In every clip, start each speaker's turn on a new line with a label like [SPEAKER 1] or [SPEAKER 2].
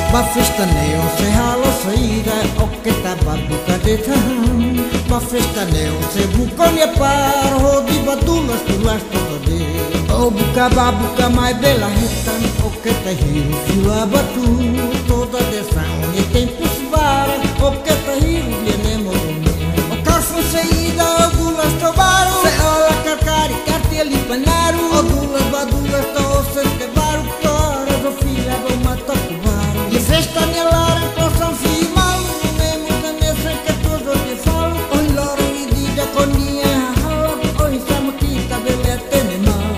[SPEAKER 1] Ba festa neo se halo saída o que tá babuca de taham. Ba festa neo se buconia par ho di badulas tulas todo de. O buca babuca mais bela retan o que tá hiru fila batu toda desão e tempo svara o que tá hiru vienemo o carfo saída o dulas tobaru se ola carcari cartieli panaru o dulas badulas to se te baru tora do fila do matoku e festa nela possam firmar no mesmo da mesa que todos te falam oi loro e diga conia oi samo que tá beleza mal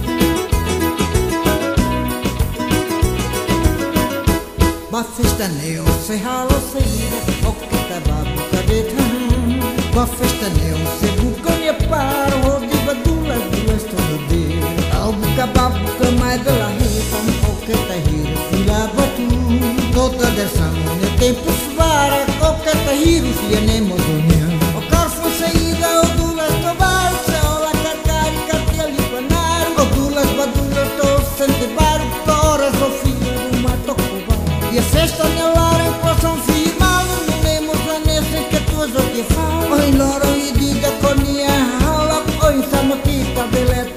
[SPEAKER 1] ba festa neo se halo saída o que tá babuca de taham ba festa neo se buconia para o de badulas duas todo dia ao buca babuca mais de la reta o que tá hiro fila batu toda desão e tempo svara o que tá hiro fia nemo dunia o carfo saída o dulas tobar se ola carcari cartieli panar o dulas badulas to sente bar toras o filho do mato cobar e a festa nela possam firmar no nemo planese que tuas o que fala oi loro e diga conia hala oi samo que tá beleza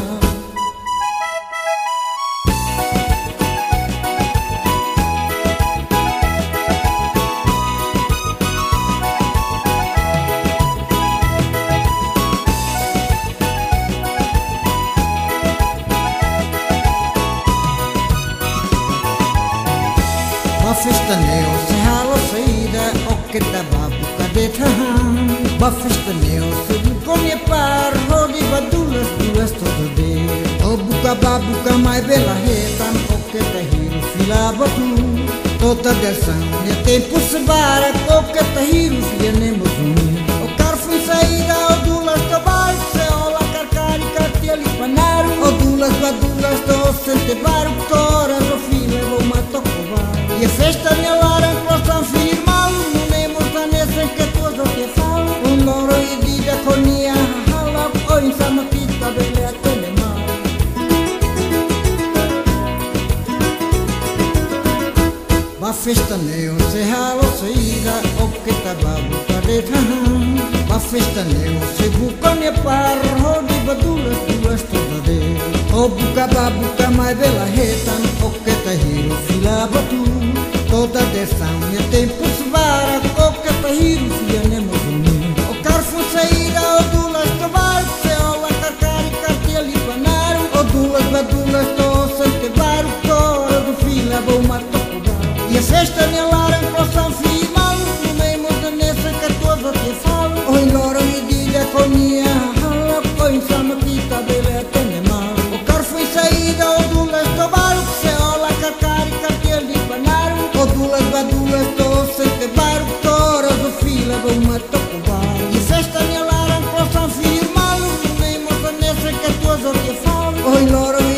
[SPEAKER 1] ba festa neo se halo saída o que tá babuca de taham ba festa neo se buconia par ho di badulas duas todo dia o buca babuca mais bela retan o que tá hiru fila batu toda desão e tempo se bara o que tá hiru fia nemo zuni o carfo saída o dulas tobar se ola carcari cartieli panaru o dulas badulas to sente baru toras o fila o mato cobar e a festa nela possam firmar no nemo da nessa que tudo que fala um loro e diga conia hala oi sama que tá beleza mal ba festa neo se halo saída o que tá babuca de taham ba festa neo se buconia par ho di badulas duas toda de o buca babuca mais bela retan o que tá hiro fila batu toda desão e tempo svara o que tá hiru fia nemo zuni o carfo saída o dulas tobar se ola carcari cartieli panaru o dulas badulas to sente baru tora do fila do mato e a festa nela possam firmar no mesmo da mesa que todos te falam oi loro e diga conia hala oi samo que tá beleza mal o carfo saída o dulas tobar se ola carcari cartieli panaru o dulas badulas to sente baru toras do fila do mato cobar e a festa nela possam firmar no mesmo da mesa que todos te falam oi loro